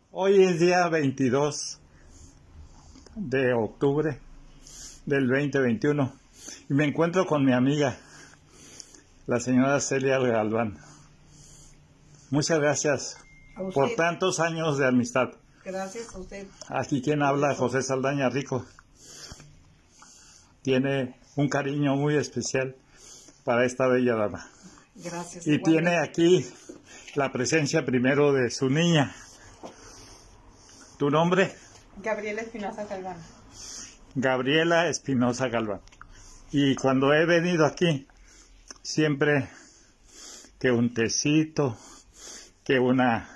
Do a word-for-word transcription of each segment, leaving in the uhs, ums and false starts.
Hoy es día veintidós de octubre del veinte veintiuno y me encuentro con mi amiga, la señora Celia Galván. Muchas gracias por tantos años de amistad. Gracias a usted. Aquí quien habla, José Saldaña Rico, tiene un cariño muy especial para esta bella dama. Gracias. Y igualmente. tiene aquí la presencia primero de su niña. ¿Tu nombre? Gabriela Espinosa Galván. Gabriela Espinosa Galván. Y cuando he venido aquí, siempre que un tecito, que una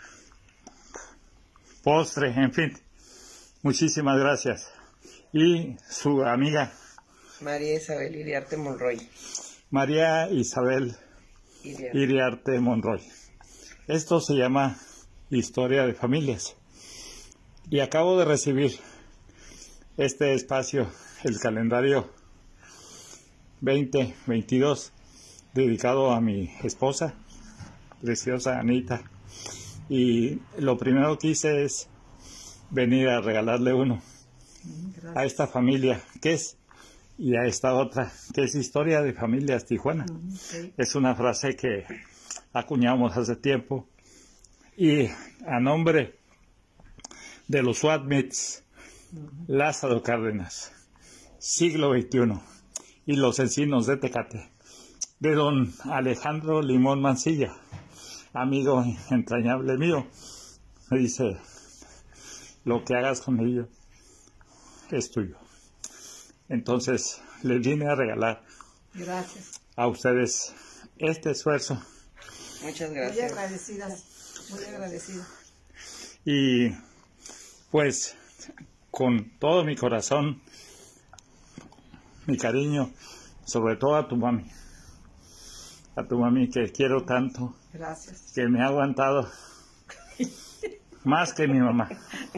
postre, en fin. Muchísimas gracias. Y su amiga María Isabel Iriarte Monroy. María Isabel Iriarte. Iriarte Monroy. Esto se llama Historia de Familias. Y acabo de recibir este espacio, el calendario veinte veintidós, dedicado a mi esposa, preciosa Anita. Y lo primero que hice es venir a regalarle uno Gracias. a esta familia, que es, y a esta otra, que es Historia de Familias Tijuana. Okay. Es una frase que acuñamos hace tiempo. Y a nombre de los Swatmits, Lázaro Cárdenas, siglo veintiuno, y los Encinos de Tecate, de don Alejandro Limón Mancilla, amigo entrañable mío, me dice: lo que hagas con ello es tuyo. Entonces les vine a regalar Gracias. a ustedes este esfuerzo. Muchas gracias. Muy agradecida. Muy agradecida. Y pues con todo mi corazón, mi cariño, sobre todo a tu mami, a tu mami que quiero tanto. Gracias. Que me ha aguantado más que mi mamá.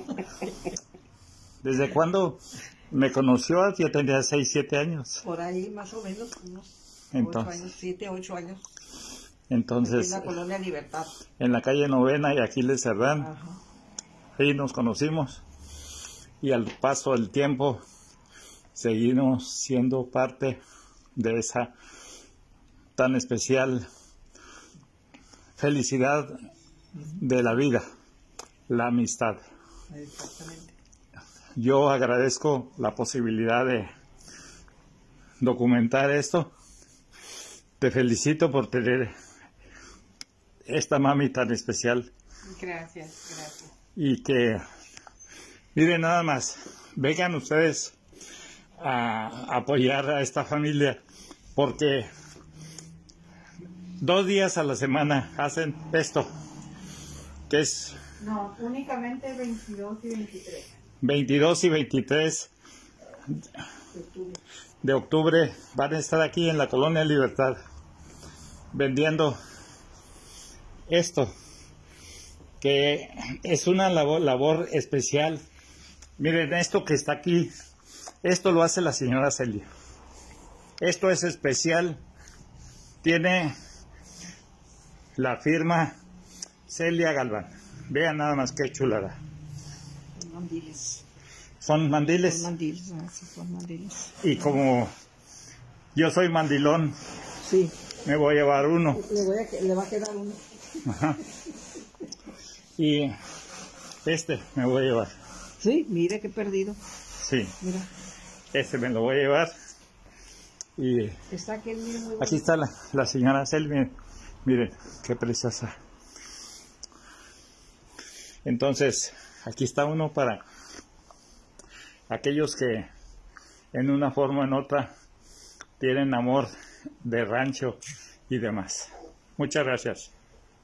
¿Desde cuándo me conoció? Yo tenía seis, siete años. Por ahí más o menos, unos Entonces, ocho años, siete, ocho años. Entonces, Aquí en la Colonia Libertad. En la calle Novena y Aquiles Cerdán. Ajá. Ahí nos conocimos. Y al paso del tiempo, seguimos siendo parte de esa tan especial felicidad de la vida, la amistad. Exactamente. Yo agradezco la posibilidad de documentar esto. Te felicito por tener esta mami tan especial. Gracias, gracias. Y que, miren nada más, vengan ustedes a apoyar a esta familia, porque dos días a la semana hacen esto, que es No, únicamente veintidós y veintitrés. veintidós y veintitrés de octubre van a estar aquí en la Colonia Libertad vendiendo esto, que es una labor, labor especial. Miren, esto que está aquí, esto lo hace la señora Celia. Esto es especial, tiene la firma Celia Galván. Vean nada más qué chulada. Mandiles. Son mandiles. Son mandiles, ah, sí, son mandiles. Y como yo soy mandilón, Sí. me voy a llevar uno. Le, voy a, le va a quedar uno. Ajá. Y este me voy a llevar. Sí, mire qué perdido. Sí, Mira, este me lo voy a llevar. Y está aquí, mire, muy bonito. aquí está la, la señora Celia. Miren, miren, qué preciosa. Entonces, aquí está uno para aquellos que en una forma o en otra tienen amor de rancho y demás. Muchas gracias.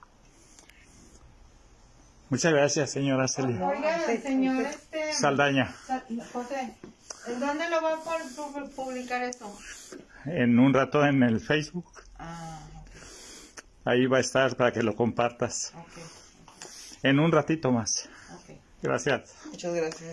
Muchas gracias, señora Celia. Oiga, señor este, Saldaña. José, ¿en dónde lo va a pu- publicar esto? En un rato en el Facebook. Ah, Ahí va a estar para que lo compartas. ok, En un ratito más. ok. Gracias. Muchas gracias.